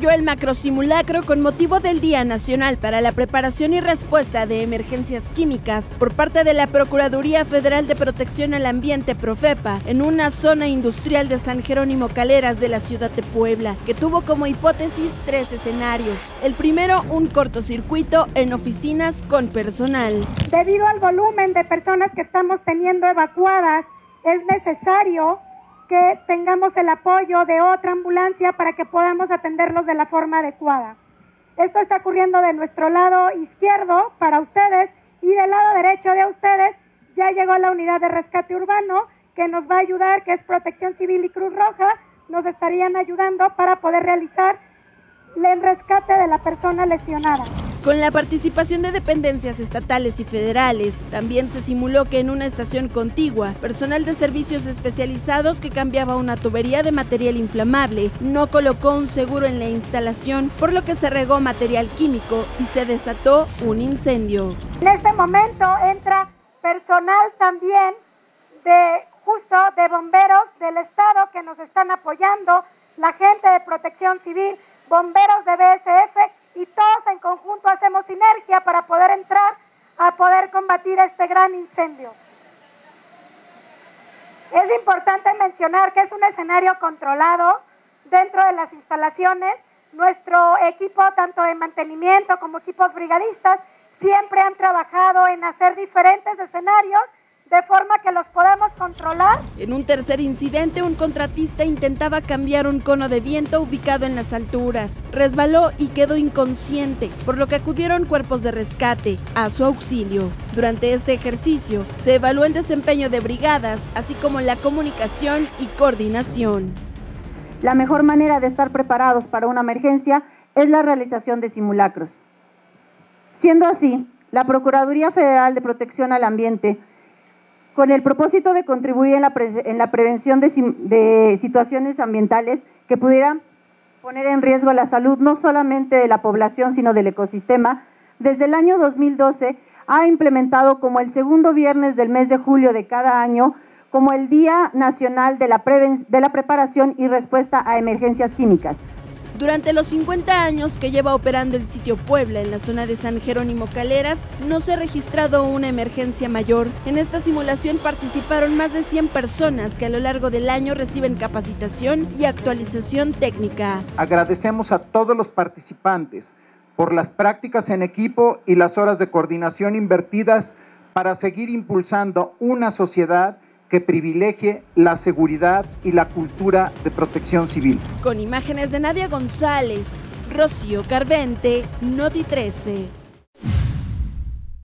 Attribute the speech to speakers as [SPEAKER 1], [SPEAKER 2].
[SPEAKER 1] desarrolló el macrosimulacro con motivo del Día Nacional para la Preparación y Respuesta de Emergencias Químicas por parte de la Procuraduría Federal de Protección al Ambiente, Profepa, en una zona industrial de San Jerónimo Caleras de la ciudad de Puebla, que tuvo como hipótesis 3 escenarios. El primero, un cortocircuito en oficinas con personal.
[SPEAKER 2] Debido al volumen de personas que estamos teniendo evacuadas, es necesario que tengamos el apoyo de otra ambulancia para que podamos atenderlos de la forma adecuada. Esto está ocurriendo de nuestro lado izquierdo para ustedes y del lado derecho de ustedes ya llegó la unidad de rescate urbano que nos va a ayudar, que es Protección Civil y Cruz Roja, nos estarían ayudando para poder realizar el rescate de la persona lesionada.
[SPEAKER 1] Con la participación de dependencias estatales y federales, también se simuló que en una estación contigua, personal de servicios especializados que cambiaba una tubería de material inflamable no colocó un seguro en la instalación, por lo que se regó material químico y se desató un incendio.
[SPEAKER 2] En este momento entra personal también de bomberos del estado que nos están apoyando, la gente de Protección Civil, bomberos de BSF, y todos en conjunto hacemos sinergia para poder entrar a poder combatir este gran incendio. Es importante mencionar que es un escenario controlado dentro de las instalaciones. Nuestro equipo, tanto de mantenimiento como equipos brigadistas, siempre han trabajado en hacer diferentes escenarios de forma que los podamos controlar.
[SPEAKER 1] En un tercer incidente, un contratista intentaba cambiar un cono de viento ubicado en las alturas. Resbaló y quedó inconsciente, por lo que acudieron cuerpos de rescate a su auxilio. Durante este ejercicio, se evaluó el desempeño de brigadas, así como la comunicación y coordinación.
[SPEAKER 3] La mejor manera de estar preparados para una emergencia es la realización de simulacros. Siendo así, la Procuraduría Federal de Protección al Ambiente, con el propósito de contribuir en la prevención de situaciones ambientales que pudieran poner en riesgo la salud no solamente de la población, sino del ecosistema, desde el año 2012 ha implementado como el segundo viernes del mes de julio de cada año como el Día Nacional de la Preparación y Respuesta a Emergencias Químicas.
[SPEAKER 1] Durante los 50 años que lleva operando el sitio Puebla en la zona de San Jerónimo Caleras, no se ha registrado una emergencia mayor. En esta simulación participaron más de 100 personas que a lo largo del año reciben capacitación y actualización técnica.
[SPEAKER 4] Agradecemos a todos los participantes por las prácticas en equipo y las horas de coordinación invertidas para seguir impulsando una sociedad que privilegie la seguridad y la cultura de protección civil.
[SPEAKER 1] Con imágenes de Nadia González, Rocío Carvente, Noti 13.